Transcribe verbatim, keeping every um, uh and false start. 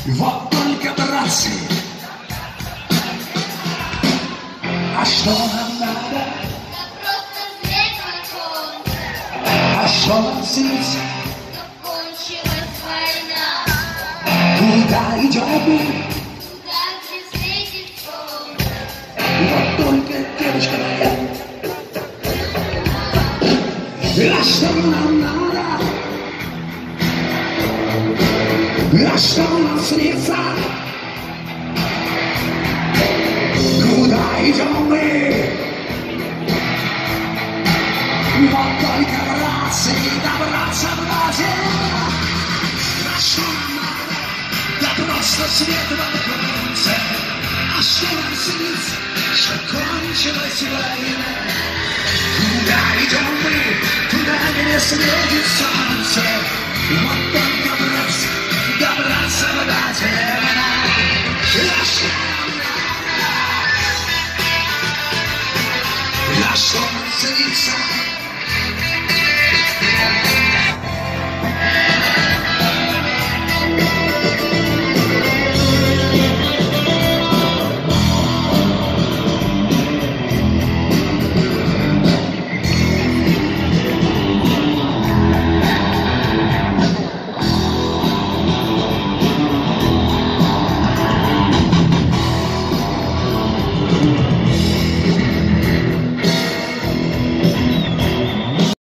Вот только, братцы, а что нам надо? Да просто взлет вагон, А что нам здесь? но кончилась война. Куда идем мы? Туда, где светит солнце, Вот только, девочка моя, а что нам надо? А что нам снится? Куда идем мы? Вот только, братцы, добраться в воде. А что нам надо? Да просто свет в оконце. А что нам снится? Что кончилась война. Куда идем мы? Туда, где светит солнце. Вот только